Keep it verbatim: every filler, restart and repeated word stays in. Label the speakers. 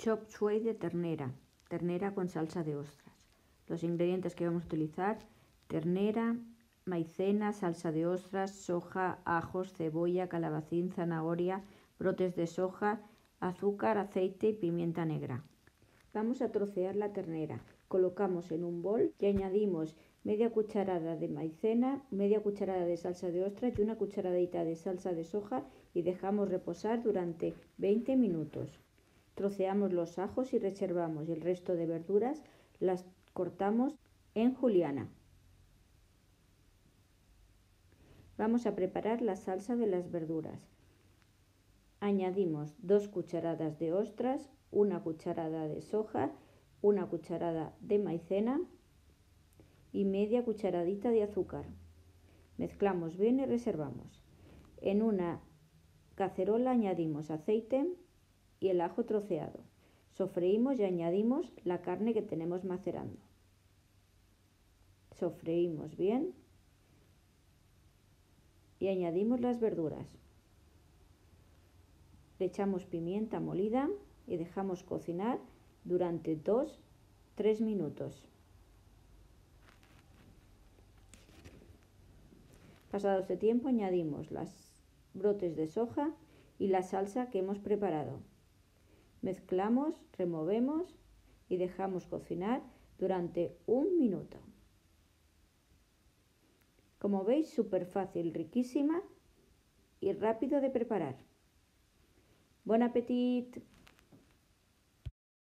Speaker 1: chop suey de ternera, ternera con salsa de ostras. Los ingredientes que vamos a utilizar: ternera, maicena, salsa de ostras, soja, ajos, cebolla, calabacín, zanahoria, brotes de soja, azúcar, aceite y pimienta negra. Vamos a trocear la ternera. Colocamos en un bol y añadimos media cucharada de maicena, media cucharada de salsa de ostras y una cucharadita de salsa de soja y dejamos reposar durante veinte minutos. Troceamos los ajos y reservamos, y el resto de verduras las cortamos en juliana. Vamos a preparar la salsa de las verduras. Añadimos dos cucharadas de ostras, una cucharada de soja, una cucharada de maicena y media cucharadita de azúcar. Mezclamos bien y reservamos. En una cacerola añadimos aceite y el ajo troceado. Sofreímos y añadimos la carne que tenemos macerando. Sofreímos bien y añadimos las verduras. Le echamos pimienta molida y dejamos cocinar durante dos a tres minutos. Pasado este tiempo añadimos los brotes de soja y la salsa que hemos preparado. Mezclamos, removemos y dejamos cocinar durante un minuto. Como veis, súper fácil, riquísima y rápido de preparar. Bon appetit!